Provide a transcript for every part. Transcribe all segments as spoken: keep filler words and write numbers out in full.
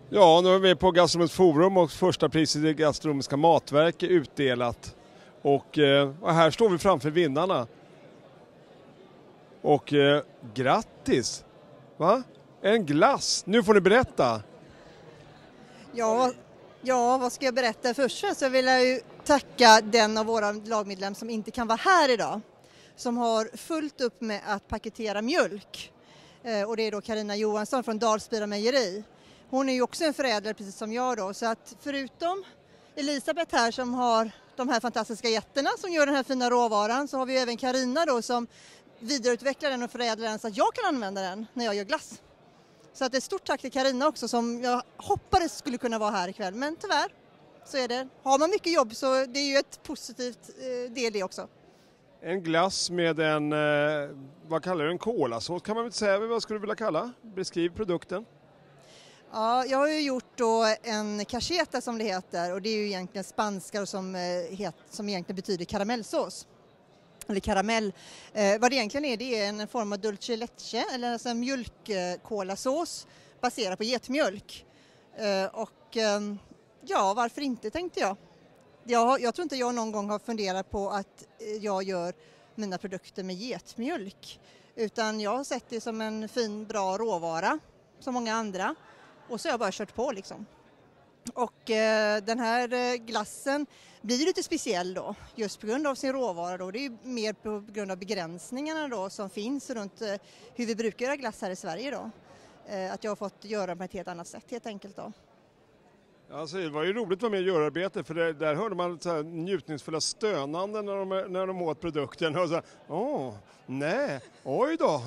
Ja, nu är vi på Gastronomiskt forum och första priset i gastronomiska matverk är utdelat. Och, eh, och här står vi framför vinnarna. Och eh, grattis! Va? En glass! Nu får ni berätta! Ja, ja, vad ska jag berätta? Först så vill jag ju tacka den av våra lagmedlem som inte kan vara här idag. Som har fullt upp med att paketera mjölk. Eh, och det är då Carina Johansson från Dalsbira mejeri. Hon är ju också en förädlare precis som jag då. Så att förutom Elisabeth här som har de här fantastiska jätterna som gör den här fina råvaran, så har vi även Carina då som vidareutvecklar den och förädlar den så att jag kan använda den när jag gör glass. Så att ett stort tack till Carina också som jag hoppades skulle kunna vara här ikväll. Men tyvärr så är det, har man mycket jobb så det är ju ett positivt eh, del det också. En glass med en, eh, vad kallar du en kolasås kan man väl säga, vad skulle du vilja kalla? Beskriv produkten. Ja, jag har ju gjort då en cacheta som det heter och det är ju egentligen spanska som, eh, het, som egentligen betyder karamellsås. Eller karamell. Eh, vad det egentligen är, det är en form av dulce leche eller alltså en mjölkkolasås baserad på getmjölk. Eh, och eh, ja, varför inte tänkte jag. jag. Jag tror inte jag någon gång har funderat på att jag gör mina produkter med getmjölk. Utan jag har sett det som en fin, bra råvara som många andra. Och så har jag bara kört på liksom. Och eh, den här eh, glassen blir lite speciell då, just på grund av sin råvara då. Det är ju mer på grund av begränsningarna då som finns runt eh, hur vi brukar göra glass här i Sverige då. Eh, att jag har fått göra på ett helt annat sätt helt enkelt då. Alltså, det var ju roligt att vara med i görarbete för det, där hörde man så här njutningsfulla stönanden när de, när de åt produkten. Och så här, åh, nej, oj då.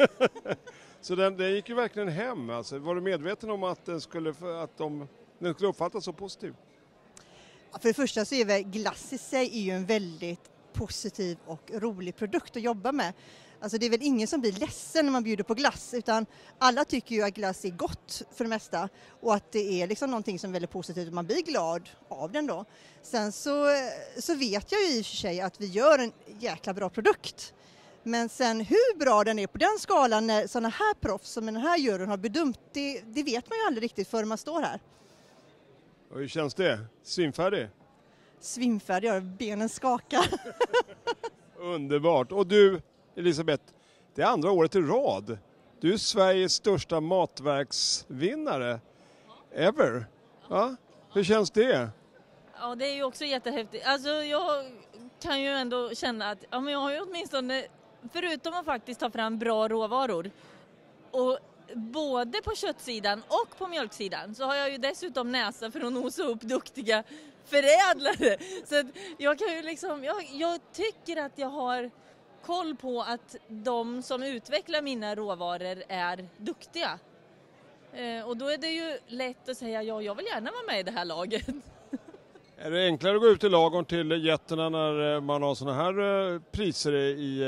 Så den, den gick ju verkligen hem. Alltså. Var du medveten om att den skulle, att de, den skulle uppfattas så positivt? För det första så är väl glass i sig är ju en väldigt positiv och rolig produkt att jobba med. Alltså det är väl ingen som blir ledsen när man bjuder på glass utan alla tycker ju att glass är gott för det mesta och att det är liksom någonting som är väldigt positivt och man blir glad av den då. Sen så, så vet jag ju i och för sig att vi gör en jäkla bra produkt. Men sen hur bra den är på den skalan när sådana här proffs som den här juryn har bedömt, det, det vet man ju aldrig riktigt förrän man står här. Och hur känns det? Svimfärdig? Svimfärdig, ja, benen skakar. Underbart. Och du, Elisabeth, det är andra året i rad. Du är Sveriges största matverksvinnare ever. Ja? Hur känns det? Ja, det är ju också jättehäftigt. Alltså jag kan ju ändå känna att ja, men jag har ju åtminstone, förutom att faktiskt ta fram bra råvaror och både på köttsidan och på mjölksidan så har jag ju dessutom näsa för att nosa upp duktiga förädlare. Så att jag kan ju liksom, jag, jag tycker att jag har koll på att de som utvecklar mina råvaror är duktiga. Eh, och då är det ju lätt att säga ja, jag vill gärna vara med i det här laget. Är det enklare att gå ut i lagorn till jätterna när man har såna här priser i,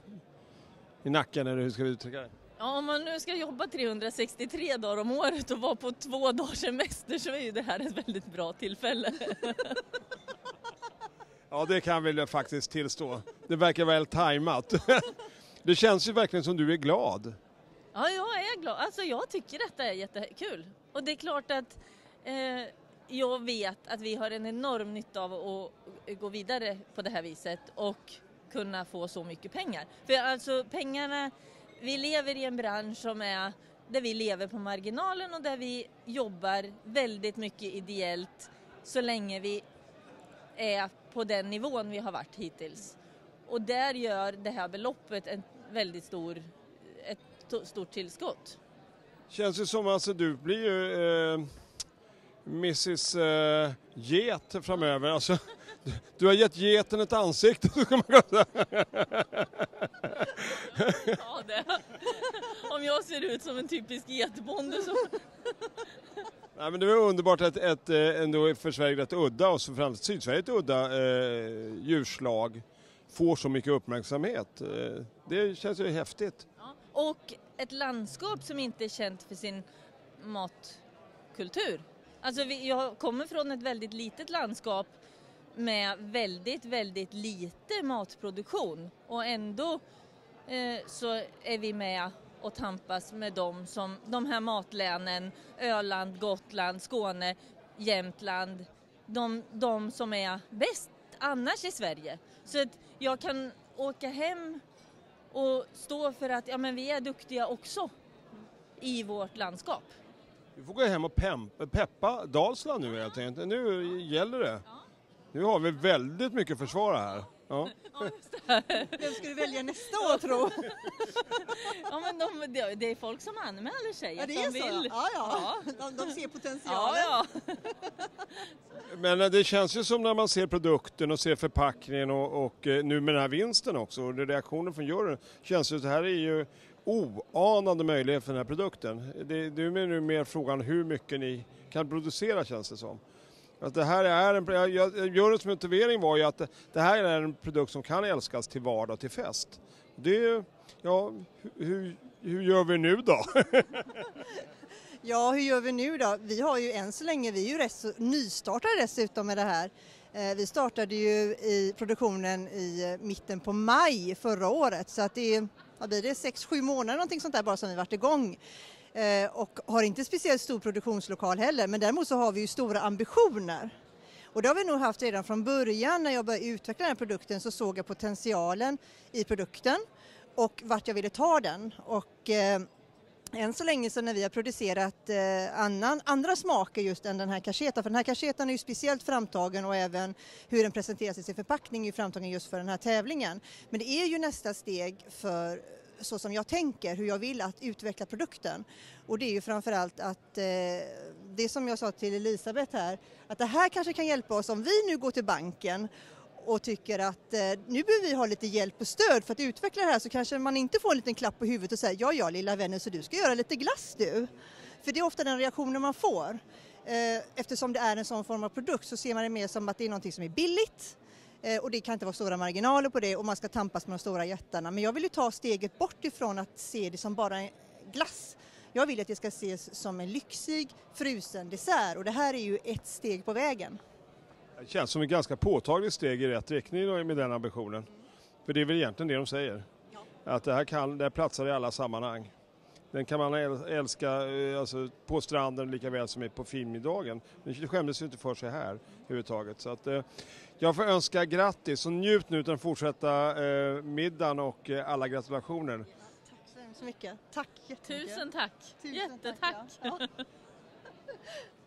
i nacken, eller hur ska vi uttrycka det? Ja, om man nu ska jobba trehundrasextiotre dagar om året och vara på två dagars semester så är ju det här ett väldigt bra tillfälle. Ja, det kan väl jag faktiskt tillstå. Det verkar väl tajmat. Det känns ju verkligen som du är glad. Ja, jag är glad. Alltså jag tycker detta är jättekul. Och det är klart att eh, jag vet att vi har en enorm nytta av att gå vidare på det här viset och kunna få så mycket pengar. För alltså pengarna, vi lever i en bransch som är där vi lever på marginalen och där vi jobbar väldigt mycket ideellt så länge vi är på den nivån vi har varit hittills. Och där gör det här beloppet en väldigt stor, ett stort tillskott. Känns det som att alltså, du blir ju eh, missus Eh, Get framöver. Alltså, du, du har gett geten ett ansikte. Så kan man säga. Ja, det. Om jag ser ut som en typisk getbonde så... Nej, men det var underbart att ett, ändå för Sverige rätt udda och så framförallt Sydsverige ett udda eh, djurslag får så mycket uppmärksamhet. Eh, det känns ju häftigt. Ja, och ett landskap som inte är känt för sin matkultur. Alltså vi, jag kommer från ett väldigt litet landskap med väldigt, väldigt lite matproduktion och ändå eh, så är vi med och tampas med dem som de här matlänen, Öland, Gotland, Skåne, Jämtland, de, de som är bäst annars i Sverige. Så att jag kan åka hem och stå för att ja, men vi är duktiga också i vårt landskap. Vi får gå hem och pempa, peppa Dalsland nu helt enkelt. Nu gäller det. Nu har vi väldigt mycket försvara här. Ja. Vem ska du välja nästa år, tro? Ja, men de, det är folk som anmäler sig. Ja, det att är de så. vill. Ja, ja. Ja. De, de ser potentialen. Ja, ja. Men det känns ju som när man ser produkten och ser förpackningen och, och nu med den här vinsten också och reaktionen från juryn känns det att det här är ju oanande möjlighet för den här produkten. Det, det är nu mer frågan hur mycket ni kan producera, känns det som. Att det här är en, jag, juryns motivering var ju att det, det här är en produkt som kan älskas till vardag och till fest. Det, ja, hur, hur gör vi nu då? Ja, hur gör vi nu då? Vi har ju än så länge, vi är ju rätt nystartade dessutom med det här. Vi startade ju i produktionen i mitten på maj förra året, så att det är, vad blir det, sex, sju månader någonting sånt där bara som vi varit igång. Och har inte speciellt stor produktionslokal heller, men däremot så har vi ju stora ambitioner. Och det har vi nog haft redan från början. När jag började utveckla den här produkten så såg jag potentialen i produkten och vart jag ville ta den. Och eh, än så länge så när vi har producerat eh, annan, andra smaker just än den här cacheta, för den här cachetan är ju speciellt framtagen och även hur den presenteras i sin förpackning är ju framtagen just för den här tävlingen. Men det är ju nästa steg för så som jag tänker, hur jag vill att utveckla produkten. Och det är ju framförallt att eh, det som jag sa till Elisabeth här, att det här kanske kan hjälpa oss om vi nu går till banken och tycker att eh, nu behöver vi ha lite hjälp och stöd för att utveckla det här, så kanske man inte får en liten klapp på huvudet och säger ja, ja lilla vänner, så du ska göra lite glass du. För det är ofta den reaktionen man får. Eh, eftersom det är en sån form av produkt så ser man det mer som att det är någonting som är billigt. Och det kan inte vara stora marginaler på det och man ska tampas med de stora jättarna. Men jag vill ju ta steget bort ifrån att se det som bara en glass. Jag vill att det ska ses som en lyxig frusen dessert och det här är ju ett steg på vägen. Det känns som ett ganska påtagligt steg i rätt riktning med den ambitionen. För det är väl egentligen det de säger. Ja. Att det här, kan, det här platsar i alla sammanhang. Den kan man älska alltså, på stranden lika väl som på filmiddagen. Men det skämdes ju inte för sig här överhuvudtaget. Så att, eh, jag får önska grattis och njut nu den fortsätta eh, middagen och eh, alla gratulationer. Ja, tack så hemskt mycket. Tack jättemycket. Tusen tack. Tusen Jättetack. tack, ja. Ja.